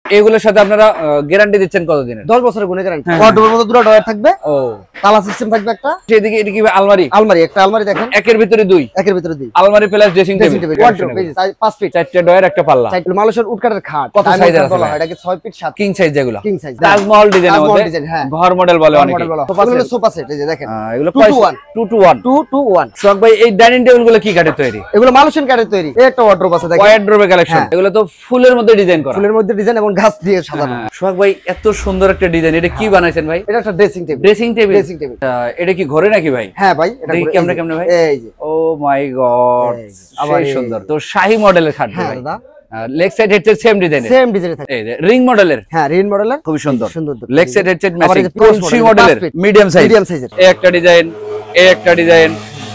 এগুলোর সাথে আপনারা গ্যারান্টি দিচ্ছেন কতদিনের? 10 বছরের গুণে গ্যারান্টি। ওয়ার্ডরোবের মধ্যে দুটো ডয়ার থাকবে। ও তালা সিস্টেম থাকবে একটা। এদিকে এটা কি আলমারি? আলমারি একটা আলমারি দেখেন, একের ভিতরে দুই। একের ভিতরে দুই আলমারি plus dressing table. Wardrobe 5 feet, 4টে ডয়ার একটা পাল্লা। মানুষের উডকাটের খাট। কত সাইজের আছে? এটাকে 6 ফিট 7 কিং সাইজ যেগুলো। কিং সাইজ তাজমহল ডিজাইনের মধ্যে ঘর মডেল বলে অনেকে। এগুলো সোফা সেট এই যে দেখেন। এগুলো 2 to 1 সোহাগ ভাই এই ডাইনিং টেবিল গুলো কি কাঠের তৈরি? এগুলো মালয়েশিয়ান কাঠের তৈরি। এই একটা ওয়ার্ডরোব আছে দেখেন, ওয়ার্ডরোবের কালেকশন। এগুলো তো ফুলের মধ্যে ডিজাইন করা। ফুলের মধ্যে ডিজাইন এবং গাছ দিয়ে সাজানো। সোহাগ ভাই এত সুন্দর একটা ডিজাইন, এটা কি বানাইছেন ভাই? এটা একটা ড্রেসিং টেবিল। Dressing table. এটা কি ঘরে নাকি ভাই? হ্যাঁ ভাই, এটা কেমনে কেমনে ভাই? এই যে ও মাই গড, সেই সুন্দর। তো শাহী মডেলের খাট ভাই। Leg side headset same design থাকে। এই যে রিং মডেলের। হ্যাঁ রিং মডেলের, খুব সুন্দর। সুন্দর লেগ সাইড হেডসেট ম্যাচিং। কোনসি মডেলের মিডিয়াম সাইজের। এই একটা ডিজাইন, এই একটা ডিজাইন,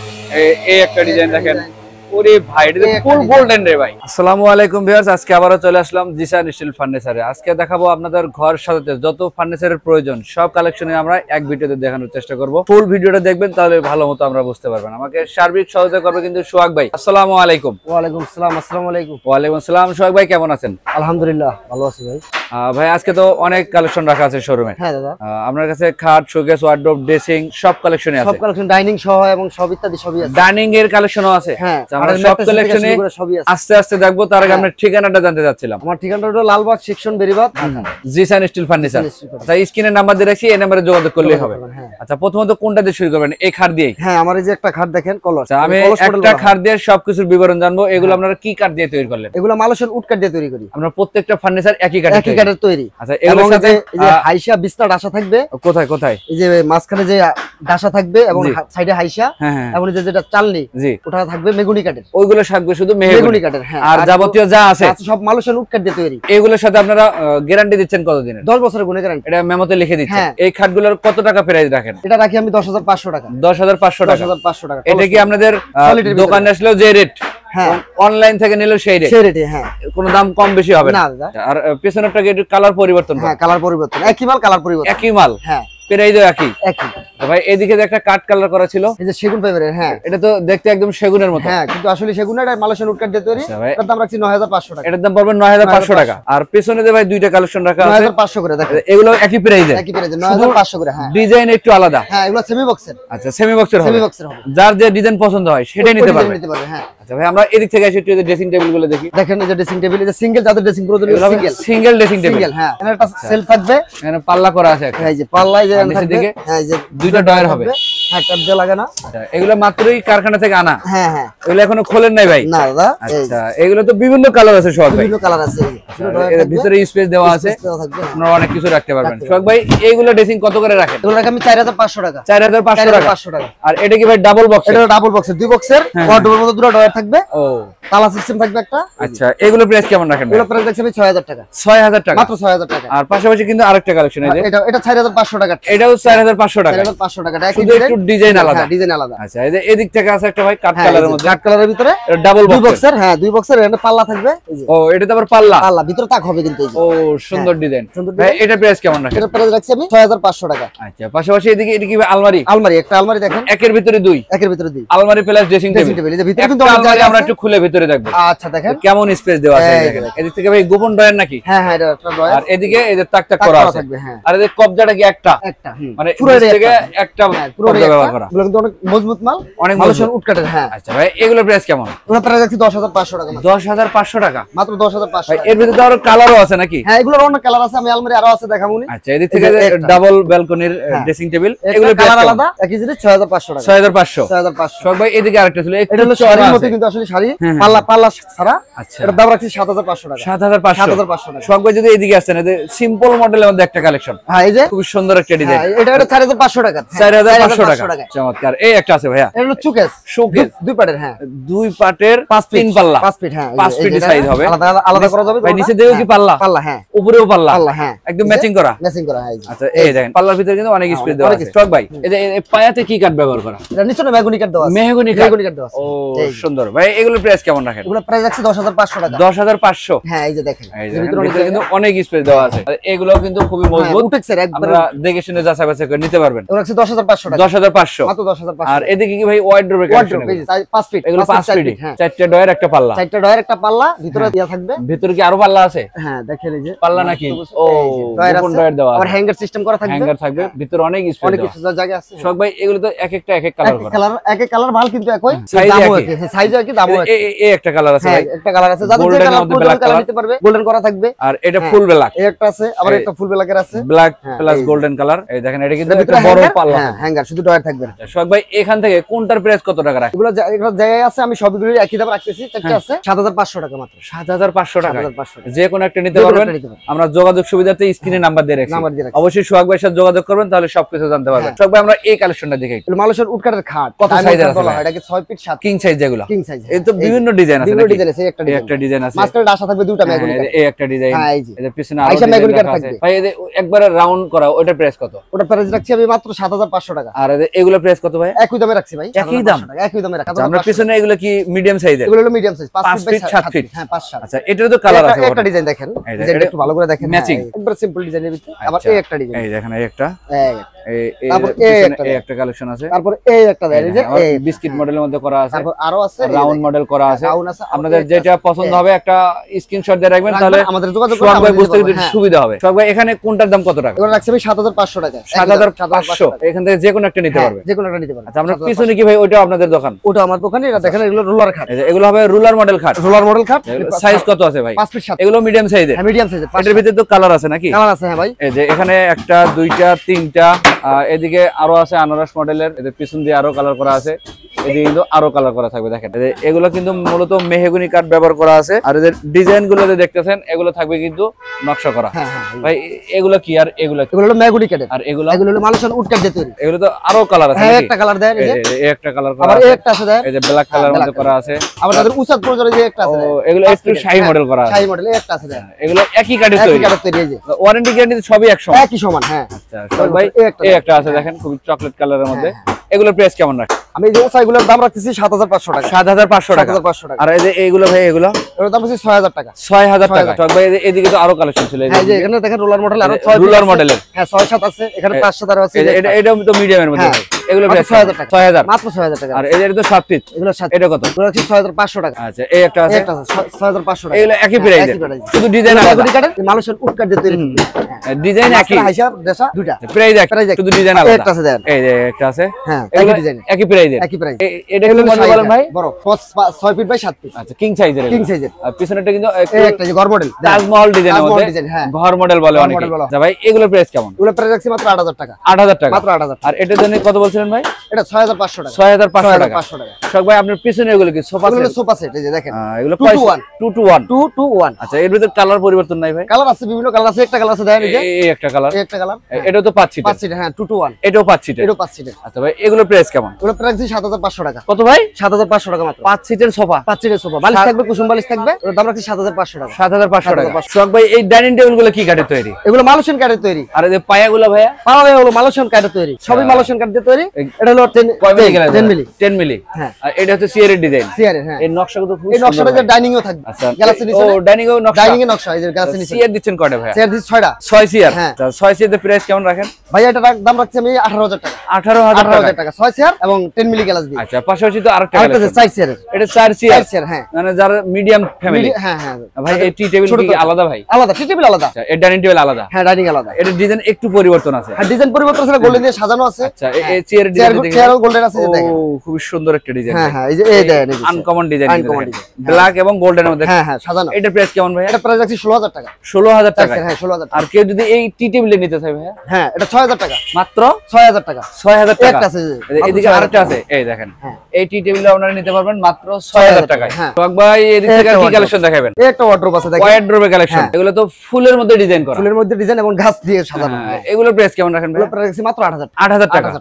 এই একটা ডিজাইন দেখেন। ওরে ভাই এটা ফুল গোল্ডেন রে ভাই। আসসালামু আলাইকুম ভিউয়ার্স, আজকে আবারো চলে আসলাম জিসান স্টিল ফার্নিচারে। আজকে দেখাবো আপনাদের ঘর সাজাতে যত ফার্নিচারের প্রয়োজন সব কালেকশনে আমরা এক ভিডিওতে দেখানোর চেষ্টা করব। ফুল ভিডিওটা দেখবেন তাহলে ভালো মতো আমরা বুঝতে পারবেন। আমাকে সার্বিক সহায়তা করবে কিন্তু সোহাগ ভাই। আসসালামু আলাইকুম। ওয়া আলাইকুম আসসালাম। আসসালামু আলাইকুম। ওয়া আলাইকুম আসসালাম। সোহাগ ভাই কেমন আছেন? আলহামদুলিল্লাহ ভালো আছি ভাই। ভাই আজকে তো অনেক কালেকশন রাখা আছে শোরুমে। হ্যাঁ দাদা, আপনার কাছে খাট, শোকেস, ওয়ার্ডরোব, ড্রেসিং সব কালেকশনে আছে। সব কালেকশন, ডাইনিং সহ এবং সব ইত্যাদি সবই আছে। ডাইনিং এর কালেকশনও আছে। হ্যাঁ, আমরা সব কালেকশনে আস্তে আস্তে দেখবো। তার আগে আপনার ঠিকানাটা জানতে চাচ্ছিলাম। আমার ঠিকানাটা হলো Lalbagh section Beribadh, Zisan steel furniture. আচ্ছা, স্ক্রিনে নাম্বার দিয়ে রাখছি, এই নম্বরে যোগাযোগ করলেই হবে। আচ্ছা, প্রথমত কোনটা দিয়ে শুরু করবেন? এই খাট দিয়ে? হ্যাঁ, আমার এই যে একটা খাট দেখেন কলস। আমি একটা খাট দিয়ে সবকিছুর বিবরণ জানবো। এগুলো আপনারা কি কাঠ দিয়ে তৈরি করলেন? এগুলো মালয়েশিয়ান উড কাঠ দিয়ে তৈরি করি আমরা। প্রত্যেকটা ফার্নিচার একই কাঠের তৈরি। আচ্ছা, এগুলোর সাথে এই যে হাইসা বিস্তার ডাসা থাকবে। কোথায় কোথায়? এই যে মাঝখানে যে ডাসা থাকবে এবং সাইডে হাইসা, এবং এই যে যেটা চালনি ওটা থাকবে মেগুনি কাঠের। ওইগুলো থাকবে শুধু মেগুনি কাঠের। আর যাবতীয় যা আছে সব মালয়েশিয়ান উড কাঠ দিয়ে তৈরি। এগুলোর সাথে আপনারা গ্যারান্টি দিচ্ছেন কতদিনের? 10 বছরের গুণে গ্যারান্টি। এটা মেমোতে লিখে দিচ্ছেন। এই খাটগুলোর কত টাকা প্রাইস রাখেন? এটা রাখি আমি 10,500 টাকা। 10,500 টাকা। 10,500 টাকা। এটা কি আপনাদের দোকানে আসলেও যে রেট, হ্যাঁ অনলাইন থেকে নিলেও সেই রেট? হ্যাঁ, কোনো দাম কম বেশি হবে না। আর পেছনেরটা কি একটু কালার পরিবর্তন? হ্যাঁ, কালার পরিবর্তন। একই মাল, কালার পরিবর্তন। একই মাল? হ্যাঁ, প্রাইসও একই। ভাই এদিকে একটা কাঠ কালার করা ছিল, এই যে সেগুন ফাইবারের। হ্যাঁ, এটা তো দেখতে একদম সেগুনের মতো। হ্যাঁ, কিন্তু আসলে সেগুন না, এটা মালয়েশিয়ান উড কাঠ দিয়ে তৈরি। এটার দাম রাখছি 9,500 টাকা। এটার দাম পড়বে 9,500 টাকা। আর পেছনে যে ভাই দুইটা কালেকশন রাখা আছে 9,500 করে। দেখেন এগুলো একই প্রাইসে? একই প্রাইসে 9,500 করে। হ্যাঁ, ডিজাইন একটু আলাদা। হ্যাঁ, এগুলো সেমি বক্সের। আচ্ছা, সেমি বক্সের হবে। সেমি বক্সের হবে। যার যে ডিজাইন পছন্দ হয় সেটাই নিতে পারবে। হ্যাঁ। আচ্ছা ভাই, আমরা এদিক থেকে এসে একটু ড্রেসিং টেবিল গুলো দেখি। দেখেন এই যে ড্রেসিং টেবিল, এই যে সিঙ্গেল, যাদের ড্রেসিং প্রয়োজন সিঙ্গেল ড্রেসিং টেবিল। হ্যাঁ, এখানে একটা সেলফ থাকবে, এখানে পাল্লা করা আছে। এই যে পাল্লা, এই যে থাকবে। হ্যাঁ, এই যে দুইটা ডয়ার হবে। হ্যাঁ, ট্যাপ দিয়ে লাগানো। এগুলো মাত্রই কারখানা থেকে আনা? হ্যাঁ হ্যাঁ, এগুলো এখনো খোলেন নাই ভাই? না দাদা। আচ্ছা, এগুলো তো বিভিন্ন কালার আছে সব ভাই? বিভিন্ন কালার আছে। এর ভিতরে স্পেস দেওয়া আছে, আপনারা অনেক কিছু রাখতে পারবেন। সোহাগ ভাই এইগুলো ড্রেসিং কত করে রাখেন? এগুলো রাখি আমি 4,500 টাকা। 4,500 টাকা। আর এটা কি ভাই ডাবল বক্স? এটা ডাবল বক্সের, দুই বক্সের। ওয়ার্ডরোবের মধ্যে দুটো ডয়ার থাকবে। ও তালা সিস্টেম থাকবে একটা। আচ্ছা, এগুলো প্রাইস কেমন রাখেন? এগুলো প্রাইস রাখছি আমি 6,000 টাকা। 6,000 টাকা, মাত্র 6,000 টাকা। আর পাশাপাশি কিন্তু আরেকটা কালেকশন আছে, এটা 4,500 টাকা। এটাও 4,500 টাকা। 4,500 টাকা, শুধু একটু ডিজাইন আলাদা। হ্যাঁ, ডিজাইন আলাদা। আচ্ছা, এই যে এদিক থেকে আছে একটা ভাই কাট কালারের মধ্যে। কাট কালারের ভিতরে ডাবল বক্সের। হ্যাঁ, দুই বক্সের। এখানে পাল্লা থাকবে। ও, এটা তো আবার পাল্লা? পাল্লা ভিতরে তাক হবে কিন্তু। এই যে ও, সুন্দর ডিজাইন। ভাই এটা প্রাইস কেমন রাখেন? এটা প্রাইস রাখছি আমি 6,500 টাকা। আচ্ছা, পাশাপাশি এদিকে এটা কি আলমারি? আলমারি একটা আলমারি দেখেন, একের ভিতরে দুই। একের ভিতরে দুই আলমারি প্লাস ড্রেসিং টেবিল। এই যে ভিতরে কিন্তু আলমারি আমরা একটু খুলে ভিতরে দেখব। আচ্ছা, দেখেন কেমন স্পেস দেওয়া আছে। দেখেন এদিক থেকে ভাই গোপন ডয়ার নাকি? হ্যাঁ হ্যাঁ, এটা একটা ডয়ার। আর এদিকে এই যে তাক তাক করা আছে। আর এই যে কবজাটা কি একটা? মানে পুরো থেকে একটা পুরো ব্যবহার করা। এগুলো কিন্তু অনেক মজবুত মাল, অনেক মালয়েশিয়ান উড কাঠের। হ্যাঁ। আচ্ছা ভাই, এগুলোর প্রাইস কেমন? ওটা প্রাইস রাখছি 10,500 টাকা। 10,500 টাকা, মাত্র 10,500 ভাই। টাকা। এর ভিতরে আরো কালারও আছে নাকি? হ্যাঁ, এগুলোর অনেক কালার আছে, আমি আলমারি আরো আছে দেখাবনি। আচ্ছা, এদিক থেকে ডাবল ব্যালকনির ড্রেসিং টেবিল, এগুলো কালার আলাদা, একই জিনিস 6,500 টাকা। 6,500। সব ভাই এদিকে আরেকটা ছিল, এটা হলো শাড়ির মতো কিন্তু আসলে শাড়ি, পাল্লা পাল্লা ছাড়া। আচ্ছা, এর দাম রাখছি 7,500 টাকা। 7,500 টাকা। সব ভাই যদি এদিকে আসেন, এই যে সিম্পল মডেলের মধ্যে একটা কালেকশন। হ্যাঁ, এই যে খুব সুন্দর একটা ডিজাইন। এটা 4,500 টাকা। 4,500 টাকা, চমৎকার। এই একটা আছে ভাইয়া, এটা হলো শোকেস। শোকেস দুই পাটের। হ্যাঁ, দুই পাটের 3 পাল্লা। 5 ফিট। হ্যাঁ, 5 ফিট সাইজ হবে, আলাদা আলাদা করা যাবে। ভাই নিচে দিয়েও কি পাল্লা? পাল্লা, হ্যাঁ। উপরেও পাল্লা? পাল্লা, হ্যাঁ। একদম ম্যাচিং করা। ম্যাচিং করা। হ্যাঁ। আচ্ছা, এই দেখেন পাল্লার ভিতরে কিন্তু অনেক স্পেস দেওয়া আছে। স্টক ভাই, এই যে পায়াতে কি কাঠ ব্যবহার করা? এটা নিচে মেহগনি কাঠ দেওয়া আছে। মেহগনি কাঠ দেওয়া আছে। ও, সুন্দর। ভাই এগুলোর প্রাইস কেমন রাখেন? এগুলো প্রাইস রাখছি 10,500 টাকা। 10,500। হ্যাঁ, এই যে দেখেন এর ভিতরে কিন্তু অনেক স্পেস দেওয়া আছে। আর এগুলো কিন্তু খুবই মজবুট। উঠেছে একবার, আমরা দেখে শুনে শুনে যাচাই বাছাই করে নিতে পারবেন। ওরা আছে 10500 টাকা, 10500 মাত্র 10500। আর এদিকে কি ভাই ওয়ার্ডরোবের কালেকশন? 5 ফিট, এগুলো 5 ফিট, চারটে ডয়ার একটা পাল্লা, চারটে ডয়ার একটা পাল্লা, ভিতরে দেয়া থাকবে। ভিতরে কি আরো পাল্লা আছে? হ্যাঁ দেখেন এই যে পাল্লা নাকি? ও ওপেন ডয়ার দেওয়া আছে, আর হ্যাঙ্গার সিস্টেম করা থাকবে, হ্যাঙ্গার থাকবে, ভিতরে অনেক স্পেস, অনেক কিছু জায়গা আছে। শখ ভাই এগুলো তো এক একটা এক এক কালার করা, এক এক কালার মাল কিন্তু একই, দামও একই, সাইজও একই, দামও একই। এই একটা কালার আছে ভাই, একটা কালার আছে, যাদের যে কালার গোল্ডেন কালার নিতে পারবে, গোল্ডেন করা থাকবে। আর এটা ফুল ব্ল্যাক, এই একটা আছে, আবার একটা ফুল ব্ল্যাকের আছে, ব্ল্যাক প্লাস গোল্ডেন কালার। এই দেখেন এটা কিন্তু একটা বড় পাল্লা, হ্যাঙ্গার, শুধু ডয়ার থাকবে। শখ ভাই এখান থেকে কোনটার প্রাইস কত টাকা রাখেন? এগুলো জায়গায় আছে, আমি সবগুলো একই দাম রাখতেছি। চারটা আছে 7500 টাকা মাত্র, 7500 টাকা, যে কোনো একটা নিতে পারবেন। আমরা যোগাযোগ সুবিধাতে স্ক্রিনে নাম্বার দিয়ে রাখছি, অবশ্যই সোহাগ ভাইয়ের সাথে যোগাযোগ করবেন, তাহলে সবকিছু জানতে পারবেন। সোহাগ ভাই আমরা এই কালেকশনটা দেখে, মানুষের উডকাটের খাট কত সাইজের আছে? এটাকে 6 ফিট 7, কিং সাইজ যেগুলো, কিং সাইজ। এই তো বিভিন্ন ডিজাইন আছে, বিভিন্ন ডিজাইন আছে, একটা ডিজাইন আছে, মাঝখানে আশা থাকবে দুটো ম্যাগনি কাট, এই একটা ডিজাইন, হ্যাঁ এই যে এর পিছনে আরো ম্যাগনি কাট থাকবে ভাই। এই একবারে রাউন্ড করা, ওটার প্রাইস কত? ওটার প্রাইস রাখছি আমি মাত্র 7500 টাকা। আর এগুলো প্রাইস কত ভাই? একই দামে রাখছি ভাই, একই দাম, একই দামে রাখছি। আমরা পিছনে এগুলো কি মিডিয়াম সাইজের? এগুলো হলো মিডিয়াম সাইজ, 5 ফিট 7 ফিট, হ্যাঁ 5-7। আচ্ছা এটারও তো কালার আছে, একটা ডিজাইন দেখেন, ডিজাইনটা একটু ভালো করে দেখেন, ম্যাচিং, একবার সিম্পল ডিজাইনের ভিতরে। আবার এই একটা ডিজাইন, এই দেখেন এই একটা, তারপর এই একটা কালেকশন আছে, তারপর এই একটা দেন, এই যে বিস্কিট মডেলের মধ্যে করা আছে, তারপর আরো আছে রাউন্ড মডেল করা আছে। রাউন্ড আছে, আপনাদের যেটা পছন্দ হবে একটা স্ক্রিনশট দিয়ে রাখবেন, তাহলে আমাদের যোগাযোগ সোহাগ ভাই বুঝতে সুবিধা হবে। সোহাগ ভাই এখানে কোনটার দাম কত টাকা? এগুলো রাখছি আমি 7500 টাকা, 7500, এখান থেকে যে কোনো একটা নিতে পারবে, যে কোনো একটা নিতে পারবে। আচ্ছা আমরা পিছনে কি ভাই ওইটাও আপনাদের দোকান? ওটা আমার দোকানে, এটা দেখেন এগুলো রোলার খাট, এগুলো হবে রুলার মডেল খাট, রোলার মডেল খাট। সাইজ কত আছে ভাই? 5 ফিট 7, এগুলো মিডিয়াম সাইজের, হ্যাঁ মিডিয়াম সাইজের। এটার ভিতরে তো কালার আছে নাকি? কালার আছে হ্যাঁ ভাই, এই যে এখানে একটা, দুইটা, তিনটা, এদিকে আরো আছে আনারস মডেলের, এদের পিছন দিয়ে আরো কালার করা আছে, এদিকে কিন্তু আরো কালার করা থাকবে। দেখেন এগুলো কিন্তু মূলত মেহগনি কাঠ ব্যবহার করা আছে, আর এদের ডিজাইন গুলো দেখতেছেন এগুলো থাকবে কিন্তু নকশা করা। ভাই এগুলো কি? আর এগুলো হলো মেহগনি কাঠের, আর এগুলো হলো মানুষের উড কাঠ দিয়ে তৈরি। এগুলো তো আরো কালার আছে, হ্যাঁ একটা কালার দেন, এই একটা কালার করা আবার আছে, এই একটা আছে দেন, এই যে ব্ল্যাক কালার মধ্যে করা আছে, আবার তাদের উচাত পর্যন্ত যে একটা আছে, এগুলো একটু শাহী মডেল করা আছে, শাহী মডেল এই একটা আছে দেন। এগুলো একই কাঠের তৈরি, একই কাঠের তৈরি, এই যে ওয়ারেন্টি গ্যারান্টি সবই একই সমান। হ্যাঁ আচ্ছা ভাই এই একটা আছে দেখেন, খুব চকলেট কালারের মধ্যে, এগুলোর প্রাইস কেমন রাখেন? আমি যে ওসাইগুলোর দাম রাখতেছি 7500 টাকা, 7500 টাকা। আর এই যে এইগুলো ভাই, এগুলো এর দাম হচ্ছে 6000 টাকা, 6000 টাকা। তো ভাই এদিকে তো আরো কালেকশন ছিল, এই যে এখানে দেখেন রোলার মডেল, আরো 6 রোলার মডেলের, হ্যাঁ 6-7 আছে, এখানে 5-7 আছে, এটা তো মিডিয়ামের মধ্যে, এগুলো প্রাইস 6000 টাকা, 6000 মাত্র 6000 টাকা। আর এদের তো 7 পিস, এগুলো 7, এটা কত? এগুলো হচ্ছে 6500 টাকা। আচ্ছা এই একটা আছে, 6500 টাকা, এগুলো একই প্রাইস, শুধু ডিজাইন আলাদা, মানুষের উড কাঠ দিয়ে তৈরি, ডিজাইন একই, হাইসা দেশা দুইটা, প্রাইস একই, শুধু ডিজাইন আলাদা। একটা আছে দেন, এই যে একটা আছে, হ্যাঁ একই ডিজাইন, একই প্রাইসে, একই প্রাইস। এটা কি মডেল বলেন ভাই? বড় 6 ফিট বাই 7 ফিট, আচ্ছা কিং সাইজের, কিং সাইজের। আর পিছনেরটা কিন্তু এই একটা যে ঘর মডেল, তাজমহল ডিজাইনের মধ্যে, হ্যাঁ ঘর মডেল বলে অনেকে। আচ্ছা ভাই এগুলোর প্রাইস কেমন? এগুলো প্রাইস রাখছি মাত্র 8000 টাকা, 8000 টাকা, মাত্র 8000। আর এটার জন্য কত বলছিলেন ভাই? এটা 6500 টাকা, 6500 টাকা। 500 টাকা। শখ ভাই আপনার পিছনে এগুলো কি সোফা সেট? এগুলো সোফা সেট, এই যে দেখেন এগুলো 2 to 1, 2 to 1, 2 to 1। আচ্ছা এর ভিতর কালার পরিবর্তন নাই ভাই? কালার আছে, বিভিন্ন কালার আছে, একটা কালার আছে দেন, এই যে এই একটা কালার, এই একটা কালার, এটাও তো 5 সিট, 5 সিট, হ্যাঁ 2 to 1, এটাও 5 সিট, এটাও 5 সিট। আচ্ছা ভাই এগুলোর প্রাইস কেমন? এগুলো প্রাইস 7500 টাকা। কত ভাই? 7500 টাকা মাত্র, 5 সিটের সোফা, 5 সিটের সোফা, বালিশ থাকবে, কুসুম বালিশ থাকবে, ওর দাম রাখছি 7500 টাকা, 7500 টাকা। শখ ভাই এই ডাইনিং টেবিল গুলো কি কাঠের তৈরি? এগুলো মালয়েশিয়ান কাঠের তৈরি। আর এই যে পায়াগুলো ভাইয়া? পাওয়া হলো মালয়েশিয়ান কাঠের তৈরি, সবই মালয়েশিয়ান কাঠ দিয়ে তৈরি। এটা হলো 10 মিলি, 10 মিলি, হ্যাঁ। আর এটা হচ্ছে সিয়ারের ডিজাইন, সিয়ারের, হ্যাঁ। এই নকশাগুলো খুব এই নকশাটা যে ডাইনিং এও থাকবে, আচ্ছা গ্যালাক্সি নিচে, ও ডাইনিং এও নকশা, ডাইনিং এর নকশা, এই যে গ্যালাক্সি নিচে। সিয়ার দিচ্ছেন কয়টা ভাইয়া? সিয়ার দিচ্ছি 6টা, 6 সিয়ার। হ্যাঁ। আচ্ছা 6 সিয়ারের প্রাইস কেমন রাখেন ভাই? এটা দাম রাখছি আমি 18000 টাকা, 18000 টাকা, 6 সিয়ার এবং 10 মিলি গ্লাস দিয়ে। আচ্ছা পাশাপাশি তো আরেকটা আরেকটা আছে 4 সিয়ারের, এটা 4 সিয়ার, 4 সিয়ার, হ্যাঁ। মানে যারা মিডিয়াম ফ্যামিলি, হ্যাঁ হ্যাঁ ভাই এই টি টেবিল কি আলাদা ভাই? আলাদা, টি টেবিল আলাদা, আচ্ছা এই ডাইনিং টেবিল আলাদা, হ্যাঁ ডাইনিং আলাদা। এটা ডিজাইন একটু পরিবর্তন আছে, হ্যাঁ ডিজাইন পরিবর্তন আছে, গোল্ডেন দিয়ে সাজানো আছে। আচ্ছা এই চেয়ারের ডিজাইন দেখেন, চেয়ারও গোল্ডেন আছে, এই দেখেন, ও খুব সুন্দর একটা ডিজাইন। হ্যাঁ হ্যাঁ এই যে এই দেখেন, uncommon design, uncommon design, black এবং গোল্ডেনের মধ্যে, হ্যাঁ হ্যাঁ সাজানো। এটা প্রাইস কেমন ভাই? এটা প্রাইস রাখছি 16000 টাকা, 16000 টাকা, হ্যাঁ 16000 টাকা। আর কেউ যদি এই টি টেবিলে নিতে চায় ভাই? হ্যাঁ এটা 6000 টাকা, মাত্র 6000 টাকা, 6000 টাকা। একটা আছে, এদিকে আরেকটা আছে, এই দেখেন হ্যাঁ। এই টি টেবিলে আপনারা নিতে পারবেন মাত্র 6000 টাকায়। হ্যাঁ। তো ভাই এদিক থেকে কি কালেকশন দেখাবেন? এই একটা ওয়ার্ড্রোব আছে দেখেন, ওয়ার্ড্রোবের কালেকশন, এগুলো তো ফুলের মধ্যে ডিজাইন করা, ফুলের মধ্যে ডিজাইন এবং ঘাস দিয়ে সাজানো। এগুলোর প্রাইস কেমন রাখেন ভাই? এগুলো প্রাইস রাখছি মাত্র 8000 টাকা, 8000 টাকা। আর এদিকে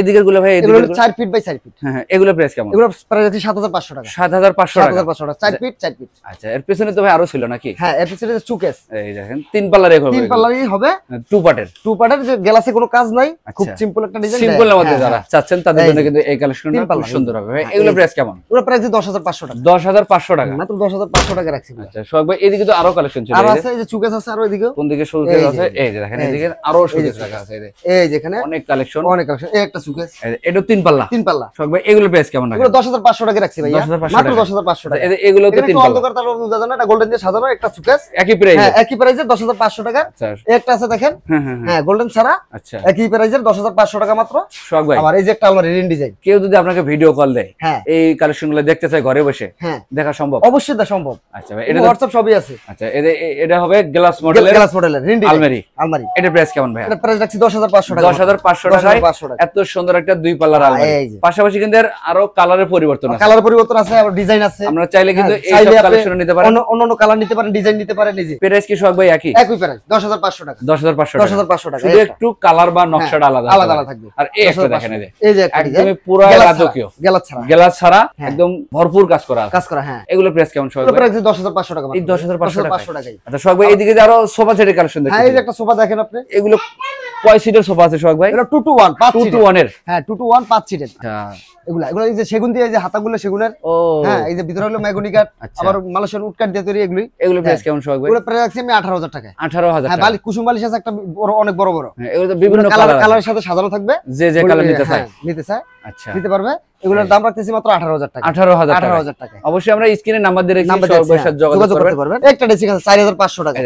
এদিকের গুলো ভাই এগুলো 4 ফিট বাই 4 ফিট। হ্যাঁ এগুলো প্রাইস কেমন? এগুলো প্রাইস আছে 7500 টাকা। 7500 টাকা। 7500 টাকা 4 ফিট 4 ফিট। আচ্ছা এর পেছনে তো ভাই আরো ছিল নাকি? হ্যাঁ এর পেছনে চুকেস এই দেখেন 3 পাল্লার হবে। 3 পাল্লারই হবে, 2 পার্টের যে গ্লাসে কোনো কাজ নাই, খুব সিম্পল একটা ডিজাইন। সিম্পলের মধ্যে যারা চাচ্ছেন তাদের জন্য কিন্তু এই কালেকশনটা খুব সুন্দর হবে ভাই। এগুলো প্রাইস কেমন? এগুলো প্রাইস 10500 টাকা। 10500 টাকা, মাত্র 10500 টাকা রাখছি। আচ্ছা সোহাগ ভাই এদিকে তো আরো কালেকশন চলে আর আছে, এই যে চুকেস আছে আরো এদিকে। কোন দিকে চুকেস আছে? এই যে দেখেন এদিকে আরো চুকেস রাখা আছে। এই যে এখানে অনেক কালেকশন। এই একটা চুকেস, এটা 3 পাল্লা। সোহাগ ভাই এগুলো প্রাইস কেমন রাখেন? এগুলো 10500 টাকা রাখছি ভাই, মাত্র 10500 টাকা। এগুলো তো 3 পাল্লা। অন্ধকার তাহলে বুঝা যায় না, এটা গোল্ডেন দিয়ে সাজানো একটা চুকেস, একই প্রাইস। হ্যাঁ একই প্রাইসে 10500 টাকা। একটা আছে দেখেন, হ্যাঁ গোল্ডেন ছাড়া, আচ্ছা একই প্রাইসে 10500 টাকা মাত্র। সোহাগ ভাই আবার এই যে একটা আলমারি রিন ডিজাইন, কেউ যদি আপনাকে ভিডিও কল দেয়, হ্যাঁ এই কালেকশনগুলো দেখতে চায় ঘরে বসে, হ্যাঁ দেখা সম্ভব? অবশ্যই দেখা সম্ভব। আচ্ছা ভাই এটা WhatsApp সবই আছে। আচ্ছা এটা হবে গ্লাস মডেলের রিন আলমারি। এটা প্রাইস কেমন ভাই? এটা প্রাইস রাখছি 10500 টাকা। 10500 টাকায় এত সুন্দর একটা 2 পাল্লার আলমারি। পাশাপাশি কিন্তু আরো কালারের পরিবর্তন আছে। কালার পরিবর্তন আছে, আবার ডিজাইন আছে। আমরা চাইলে কিন্তু এই সব কালেকশন নিতে পারেন, অন্য কালার নিতে পারেন, ডিজাইন নিতে পারেন। নিজে প্রাইস কি সোহাগ ভাই একই প্রাইস 10500 টাকা। 10500 টাকা, শুধু একটু কালার বা নকশাটা আলাদা থাকবে। আর এই একটা দেখেন, এই যে একদমই পুরো রাজকীয়, গ্লাস ছাড়া একদম ভরপুর কাজ করা। হ্যাঁ এগুলো প্রাইস কেমন সোহাগ ভাই? প্রাইস 10500 টাকা। এই 10500 টাকা। আচ্ছা সোহাগ ভাই এদিকে যে আরো সোফা সেটের কালেকশন দেখেন। হ্যাঁ এই যে একটা সোফা দেখেন আপনি। এগুলো কয় সিটের সোফা আছে সোহাগ ভাই? এটা 2 to 1 5 2 to 1 এর। হ্যাঁ 2 to 1 5 সিটের। আচ্ছা এগুলো এই যে সেগুন দিয়ে, এই যে হাতাগুলো সেগুনের। ও হ্যাঁ এই যে ভিতরে হলো মেহগনি কাঠ, আবার মালয়েশিয়ান উড কাঠ দিয়ে তৈরি। এগুলো প্রাইস কেমন সোহাগ ভাই? এগুলো প্রাইস আছে আমি 18000 টাকা। 18000 টাকা। হ্যাঁ বালি কুসুম বালিশ আছে একটা বড়, অনেক বড় বড়। হ্যাঁ এগুলো তো বিভিন্ন কালারের সাথে সাজানো থাকবে, যে কালার নিতে চায় আচ্ছা নিতে পারবে। এগুলোর দাম রাখতেছি মাত্র 18000 টাকা। 18000 টাকা। অবশ্যই আমরা স্ক্রিনে নাম্বার দিয়ে রেখেছি, সবার সাথে যোগাযোগ করতে পারবেন। একটা ড্রেসিং আছে 4500 টাকা।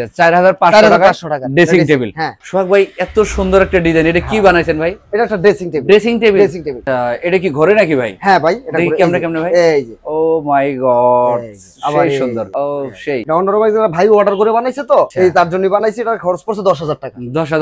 4500 টাকা ড্রেসিং টেবিল। সোহাগ ভাই এত সুন্দর একটা ডিজাইন, এটা কি বানাইছেন ভাই? এটা একটা ড্রেসিং টেবিল। এটা কি ঘরে নাকি ভাই? হ্যাঁ ভাই এটা কেমনে ভাই? এই যে ও মাই গড সেই সুন্দর। ও সেই ভাই অর্ডার করে বানাইছে তো, এই তার জন্য বানাইছে। এটা খরচ পড়ছে 10000 টাকা।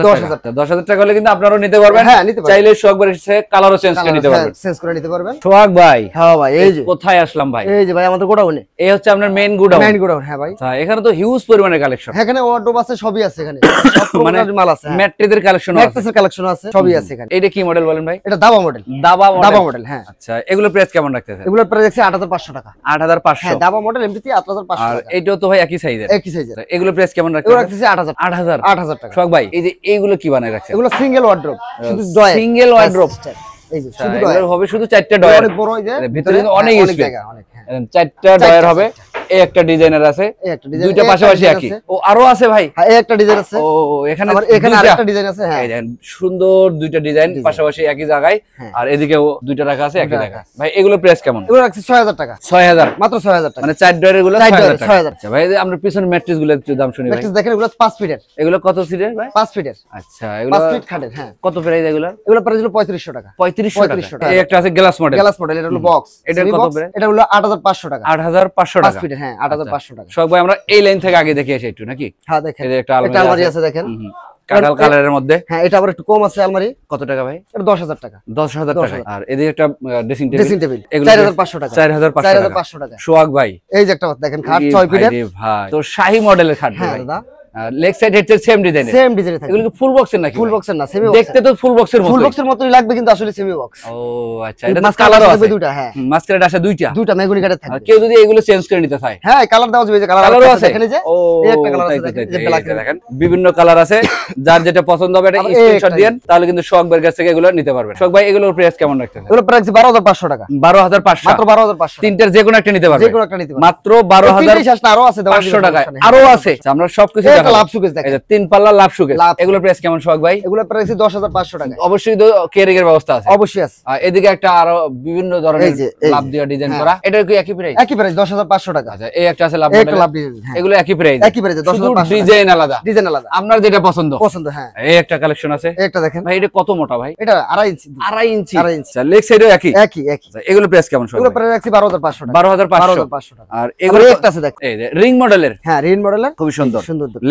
10000 টাকা হলে কিন্তু আপনারাও নিতে পারবেন। হ্যাঁ নিতে পারবেন, চাইলে সোহাগ ভাই কালারও চেঞ্জ করে নিতে পারবেন। চেঞ্জ করে নিতে পারবেন সোহাগ ভাই। হ্যাঁ ভাই এই যে কোথায় আসলাম ভাই? এই যে ভাই আমাদের গোডাউনে। এই হচ্ছে আপনার মেইন গোডাউন। হ্যাঁ ভাই এখানে তো হিউজ পরিমাণে কালেকশন। এখানে ওয়ার্ডরোব আছে, সবই আছে এখানে। মানে মাল আছে, ম্যাট্রেসের কালেকশন আছে, ম্যাট্রেসের কালেকশন আছে, সবই আছে এখানে। এটা কি মডেল বলেন ভাই? এটা দাবা মডেল। দাবা মডেল হ্যাঁ। আচ্ছা এগুলো প্রাইস কেমন রাখতেছেন? এগুলোর প্রাইস আছে 8500 টাকা। 8500। হ্যাঁ দাবা মডেল এমনিতে 8500 আর টাকা। এটাও তো ভাই একই সাইজের। এগুলো প্রাইস কেমন রাখতেছেন? এগুলো রাখতেছি 8000 টাকা। সোহাগ ভাই এই যে এইগুলো কি বানায় রাখছেন? এগুলো সিঙ্গেল ওয়ার্ডরোব, শুধু ডয়ার। Single wardrobe. এই যে শুধু ডয়ার হবে, শুধু 4টা ডয়ার। অনেক বড়, এই যে ভিতরে অনেক জায়গা, অনেক। 4টা ডয়ার হবে। এই একটা ডিজাইনার আছে, দুইটা পাশাপাশি একই। ও আরো আছে ভাই? হ্যাঁ এই একটা ডিজাইন আছে। ও এখানে আরেকটা ডিজাইন আছে। হ্যাঁ এই দেখেন সুন্দর দুইটা ডিজাইন পাশাপাশি একই জায়গায়। আর এদিকেও দুইটা রাখা আছে একই জায়গায়। ভাই এগুলো প্রাইস কেমন? এগুলো রাখছি 6000 টাকা। 6000 মাত্র 6000 টাকা। মানে 4 ডয়ারের গুলো 6000 টাকা। 6000। আচ্ছা ভাই আমরা পিছন ম্যাট্রেস গুলো একটু দাম শুনি ভাই। ম্যাট্রেস দেখেন, এগুলো 5 ফিটের। এগুলো কত সিটের ভাই? 5 ফিটের। আচ্ছা এগুলো 5 ফিট খাটের। হ্যাঁ কত প্রাইস এগুলো? এগুলো প্রাইস হলো 3500 টাকা। 3500 টাকা। এই একটা আছে গ্লাস মডেল। এটা হলো বক্স। এটা কত প্রাইস? এটা হলো 8500 টাকা। 8500 টাকা 5 ফিটের। হ্যাঁ 8500 টাকা। সব ভাই আমরা এই লাইন থেকে আগে দেখে আসি একটু নাকি? হ্যাঁ দেখেন, এই যে একটা আলমারি আছে দেখেন, কাটাল কালারের মধ্যে। হ্যাঁ এটা আবার একটু কম আছে আলমারি। কত টাকা ভাই? এটা 10000 টাকা। 10000 টাকা। আর এদিকে একটা ড্রেসিং টেবিল। এগুলো 4500 টাকা। 4500 টাকা। সোহাগ ভাই এই যে একটা দেখেন খাট 6 ফিটের। ভাই তো শাহী মডেলের খাট ভাই। দাদা leg side head same design থাকে। এগুলো কি ফুল বক্সের নাকি? ফুল বক্সের না, সেমি বক্স। দেখতে তো ফুল বক্সের মতোই। ফুল বক্সের মতোই লাগবে কিন্তু আসলে সেমি বক্স। ও আচ্ছা এটা কালারও আছে দুটো। হ্যাঁ মাস্কারেট আছে দুইটা মেহগনি কাঠের থাকবে। কেউ যদি এগুলো চেঞ্জ করে নিতে চায়, হ্যাঁ কালার দেওয়া যাবে। যে কালারও আছে এখানে, যে ও এই একটা কালার আছে যে ব্ল্যাক দেখেন বিভিন্ন কালার আছে। যার যেটা পছন্দ হবে এটা স্ক্রিনশট দেন, তাহলে কিন্তু সোহাগ ভাইয়ের কাছ থেকে এগুলো নিতে পারবেন। সোহাগ ভাই এগুলোর প্রাইস কেমন রাখতেছেন? এগুলো প্রাইস 12500 টাকা। 12500 মাত্র 12500। তিনটার যে কোনো একটা নিতে পারবেন। যে কোনো একটা নিতে পারবেন মাত্র 12500 আরো আছে 500 টাকা আরো আছে। আমরা সবকিছু দেখাবো। লাভ সুকেস দেখেন, 3 পাল্লা লাভ সুকেস। এগুলোর প্রাইস কেমন সোহাগ ভাই? এগুলোর প্রাইস 10500 টাকা। অবশ্যই তো কেয়ারিং এর ব্যবস্থা আছে। অবশ্যই আছে। এদিকে একটা আরো বিভিন্ন ধরনের লাভ দিয়া ডিজাইন করা। এটা কি একই প্রাইস? একই প্রাইস 10500 টাকা। আচ্ছা এই একটা আছে লাভ ডিজাইন। এগুলো একই প্রাইস। একই প্রাইস 10500। ডিজাইন আলাদা। আপনার যেটা পছন্দ। হ্যাঁ এই একটা কালেকশন আছে। একটা দেখেন ভাই এটা কত মোটা ভাই? এটা 2.5 ইঞ্চি। 2.5 ইঞ্চি। আচ্ছা লেগ সাইডও একই। এগুলো প্রাইস কেমন সোহাগ? এগুলো প্রাইস রাখছি 12500 টাকা। 12500 টাকা। আর এগুলো একটা আছে দেখেন, এই যে রিং মডেলের। হ্যাঁ রিং মডেলের খুব সুন্দর।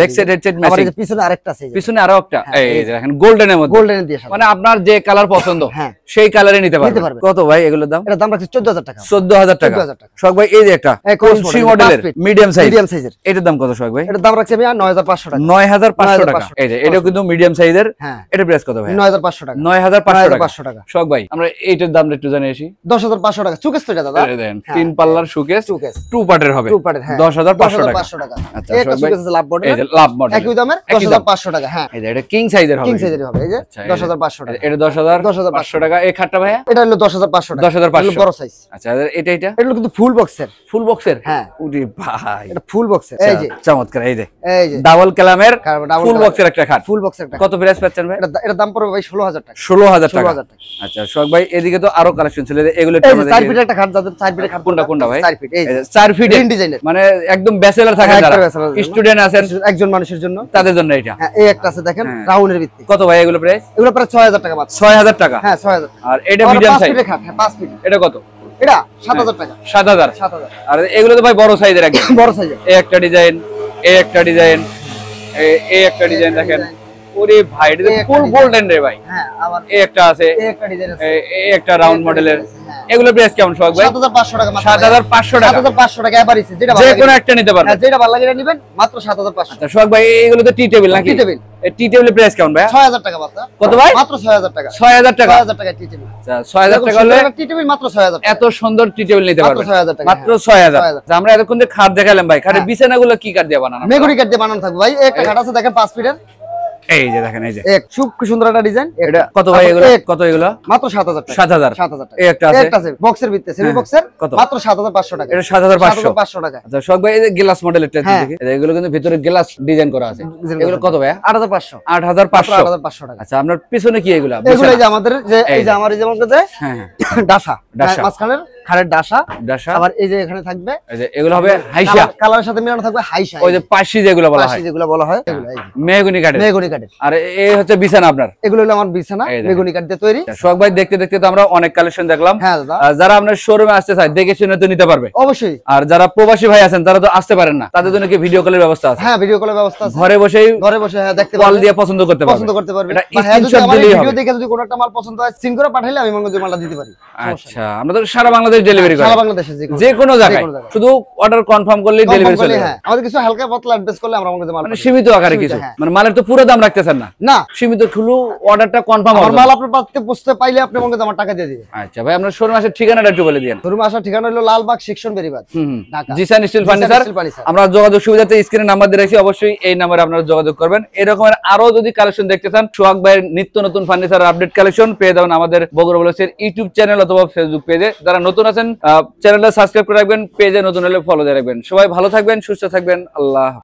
Leg set headset matching. আবার এই যে পিছনে আরেকটা আছে, পিছনে আরো একটা, এই যে দেখেন গোল্ডেনের মধ্যে, গোল্ডেন দিয়ে মানে আপনার যে কালার পছন্দ সেই কালারে নিতে পারবেন। কত ভাই এগুলোর দাম? এটা দাম রাখছি 14000 টাকা। 14000 টাকা। শখ ভাই এই যে একটা কোনসি মডেলের মিডিয়াম সাইজের, এটার দাম কত শখ ভাই? এটার দাম রাখছি আমি 9500 টাকা। 9500 টাকা। এই যে এটাও কিন্তু মিডিয়াম সাইজের, এটা প্রাইস কত ভাই? 9500 টাকা। 9500 টাকা। শখ ভাই আমরা এইটার দামটা একটু জানি আসি। 10500 টাকা। সুকেস তো এটা দাদা, দেখেন তিন পাল্লার সুকেস, টু পার্টের হবে, 10500 টাকা। আচ্ছা একটা সুকেস আছে লাভ মডেল, এই যে লাভ মডেল একই দামের 10500 টাকা। হ্যাঁ এই যে এটা কিং সাইজের হবে, কিং সাইজের হবে। এই যে 10500 টাকা। এটা 10500 টাকা। এই খাটটা ভাইয়া এটা হলো 10500 টাকা। 10500 বড় সাইজ। আচ্ছা এটা এটা কিন্তু ফুল বক্সের। ফুল বক্সের? হ্যাঁ ওরে ভাই এটা ফুল বক্সের। এই যে চমৎকার, এই যে যে ডাবল কালামের ফুল বক্সের একটা খাট। ফুল বক্সের একটা। কত প্রাইস পাচ্ছেন ভাই? এটা দাম পড়বে ভাই 16000 টাকা। 16000 টাকা। আচ্ছা শখ ভাই এদিকে তো আরো কালেকশন ছিল, এগুলো 4 ফিটের একটা খাট, যাদের 4 ফিটের খাট। কোনটা ভাই? 4 ফিট। এই যে 4 ফিট ডিজাইনের, মানে একদম ব্যাচেলর থাকে যারা, স্টুডেন্ট আছেন, একজন মানুষের জন্য, তাদের জন্য এটা। হ্যাঁ এই একটা আছে দেখেন রাউন্ডের ভিত্তি। কত ভাই এগুলো প্রাইস? এগুলো প্রায় 6000 টাকা মাত্র। 6000 টাকা। হ্যাঁ 6000। আর এটা মিডিয়াম সাইজ 5 ফিটের খাট। হ্যাঁ 5 ফিট। এটা কত? এটা 7000 টাকা। 7000। 7000। আর এগুলো তো ভাই বড় সাইজের একদম বড় সাইজের। এই একটা ডিজাইন, এই একটা ডিজাইন, এই একটা ডিজাইন দেখেন। ওরে ভাই এটা ফুল গোল্ডেন রে ভাই। হ্যাঁ আবার এই একটা আছে, এই একটা ডিজাইন আছে, এই একটা রাউন্ড মডেলের। এগুলো প্রাইস কেমন শখ ভাই? 7500 টাকা মাত্র। 7500 টাকা। 7500 টাকা এভারেজ, যেটা যে কোনো একটা নিতে পারবেন। হ্যাঁ যেটা ভালো লাগে এটা নেবেন, মাত্র 7500। আচ্ছা শখ ভাই এগুলো তো টি টেবিল নাকি? Tea table. এই টি টেবিলের প্রাইস কেমন ভাই? 6000 টাকা মাত্র। কত ভাই? মাত্র 6000 টাকা। 6000 টাকা। 6000 টাকা টি টেবিল। আচ্ছা 6000 টাকা হলে টি টেবিল মাত্র 6000 টাকা। এত সুন্দর টি টেবিল নিতে পারবেন মাত্র 6000 টাকা। মাত্র 6000। আমরা এতক্ষণ যে খাট দেখালাম ভাই, খাটের বিছানাগুলো কি কাঠ দিয়ে বানানো? মেগুনি কাঠ দিয়ে বানানো থাকবে ভাই। একটা খাট আছে দেখেন 5 ফিটের। এই যে দেখেন, এই যে এক খুব সুন্দর একটা ডিজাইন। এটা কত ভাই এগুলো? কত এগুলো? মাত্র 7000 টাকা। 7000। 7000 টাকা। এই একটা আছে, একটা আছে বক্সের ভিতরে, সেমি বক্সের, মাত্র 7500 টাকা। এটা 7500 টাকা। আচ্ছা শখ ভাই এই যে গ্লাস মডেলের টা দেখি, এগুলো কিন্তু ভিতরে গ্লাস ডিজাইন করা আছে। এগুলো কত ভাই? 8500। 8500 টাকা। আচ্ছা আপনার পিছনে কি এগুলো? এগুলো এই যে আমাদের যে এই যে আমার এই যেমন যে হ্যাঁ ডাসা, মাঝখানের খাড়ের ডাসা। আবার এই যে এখানে থাকবে, এই যে এগুলো হবে হাইসা, কালারের সাথে মিলানো থাকবে হাইসা। ওই যে পাশি যেগুলো বলা হয়, যেগুলো বলা হয় এগুলো এই মেহগনি কাঠের। মেহগনি কাঠের। আর এই হচ্ছে বিছানা আপনার? এগুলো হলো আমার বিছানা, মেহগনি কাঠ দিয়ে তৈরি। শখ ভাই দেখতে দেখতে তো আমরা অনেক কালেকশন দেখলাম। হ্যাঁ দাদা, যারা আপনার শোরুমে আসতে চায় দেখে শুনে তো নিতে পারবে অবশ্যই। আর যারা প্রবাসী ভাই আছেন তারা তো আসতে পারেন না, তাদের জন্য কি ভিডিও কলের ব্যবস্থা আছে? হ্যাঁ ভিডিও কলের ব্যবস্থা আছে। ঘরে বসে হ্যাঁ দেখতে কল দিয়ে পছন্দ করতে পারবে। এটা স্ক্রিনশট দিলেই হবে। ভিডিও দেখে যদি কোনো একটা মাল পছন্দ হয় সিন করে পাঠাইলে আমি মনে করি মালটা দিতে পারি। আচ্ছা আমরা তো সারা বাংলাদেশ ডেলিভারি করি। সারা বাংলাদেশে যে কোনো জায়গায়, শুধু অর্ডার কনফার্ম করলেই ডেলিভারি চলে যায়। হ্যাঁ আমাদের কিছু হালকা পাতলা অ্যাড্রেস করলে আমরা মনে করি মাল, মানে সীমিত আকারে কিছু, মানে মালের তো পুরো দাম রাখতেছেন না? না, সীমিত, শুধু অর্ডারটা কনফার্ম হবে। মাল আপনার পাতে পৌঁছতে পাইলে আপনি মনে করি আমার টাকা দিয়ে দিবেন। আচ্ছা ভাই আপনার শোরুম আসার ঠিকানাটা একটু বলে দিন। শোরুম আসার ঠিকানা হলো Lalbagh section Beribadh, Dhaka, Zisan steel furniture. আমরা যোগাযোগ সুবিধাতে স্ক্রিনে নাম্বার দিয়ে রাখছি, অবশ্যই এই নম্বরে আপনারা যোগাযোগ করবেন। এরকমের আরো যদি কালেকশন দেখতে চান, সোহাগ ভাইয়ের নিত্য নতুন ফার্নিচার আপডেট কালেকশন পেয়ে যাবেন আমাদের বগুড়া ব্লগসের ইউটিউব চ্যানেল অথবা ফেসবুক পেজে। যারা নতুন আছেন চ্যানেলটা সাবস্ক্রাইব করে রাখবেন, পেজে নতুন হলে ফলো দিয়ে রাখবেন। সবাই ভালো থাকবেন, সুস্থ থাকবেন, আল্লাহ।